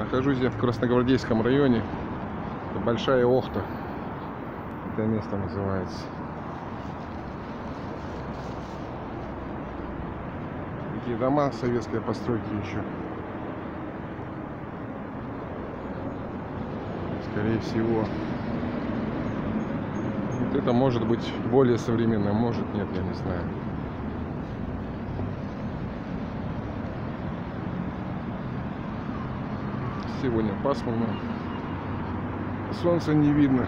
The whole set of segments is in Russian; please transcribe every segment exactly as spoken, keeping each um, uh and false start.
Нахожусь я в Красногвардейском районе. Это Большая Охта. Это место называется. Такие дома советской постройки еще. Скорее всего. Вот это может быть более современное, может нет, я не знаю. Сегодня пасмурно, солнца не видно.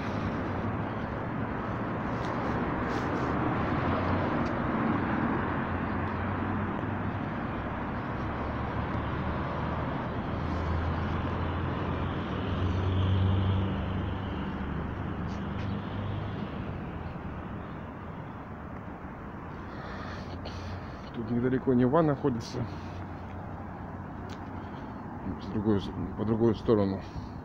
Тут недалеко Нева находится. С другой, по другую сторону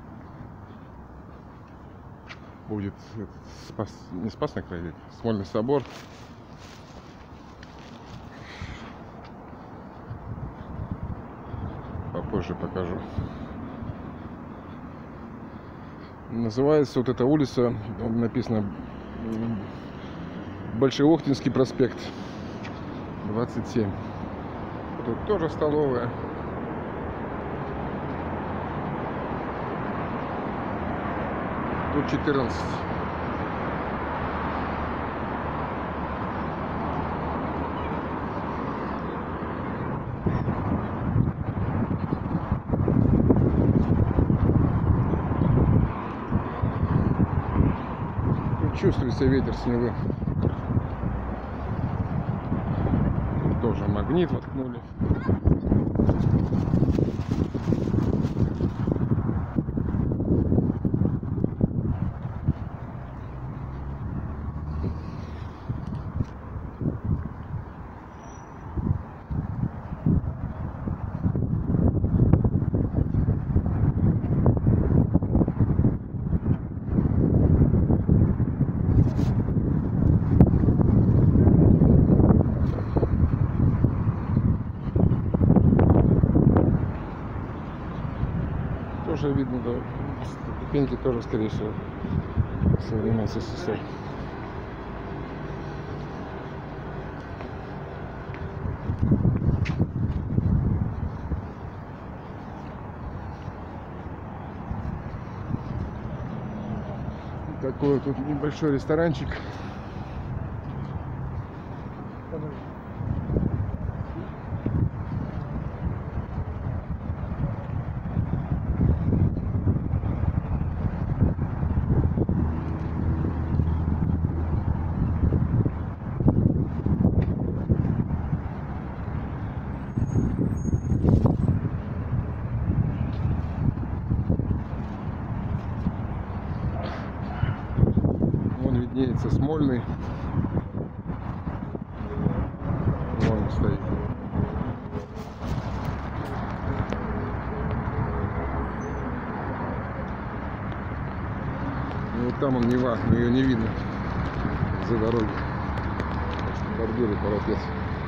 будет спас, не Спасный край, Смольный собор. Попозже покажу. Называется вот эта улица, написано Большеохтинский проспект двадцать семь. Тут тоже столовая. Тут четырнадцать. Тут чувствуется ветер с Невы. Тут тоже магнит воткнули. Тоже видно, да, ступеньки тоже, скорее всего, со времен СССР. Такой тут небольшой ресторанчик. Виднеется Смольный. Вон он стоит. И вот там он Нева, но ее не видно за дороги. Бордюры, парапет.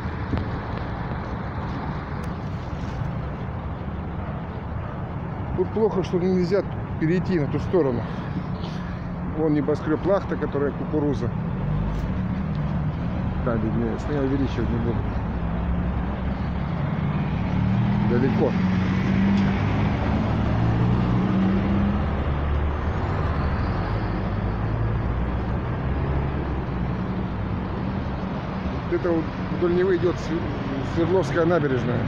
Тут плохо, что нельзя перейти на ту сторону. Вон небоскреб Лахта, которая кукуруза. Там виднеется. Я увеличивать не буду. Далеко. Вот это вот вдоль Невы идет Свердловская набережная.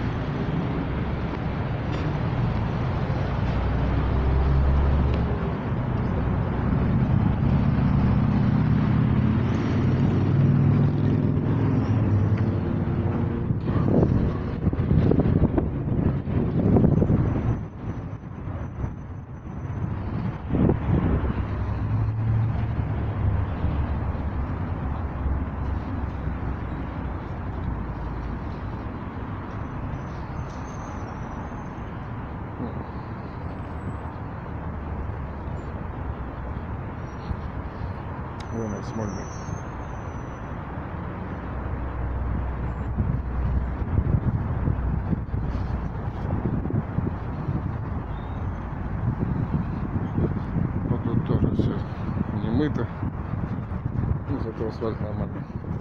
Вон он, Смольный. помыто. Ну, зато асфальт нормальный.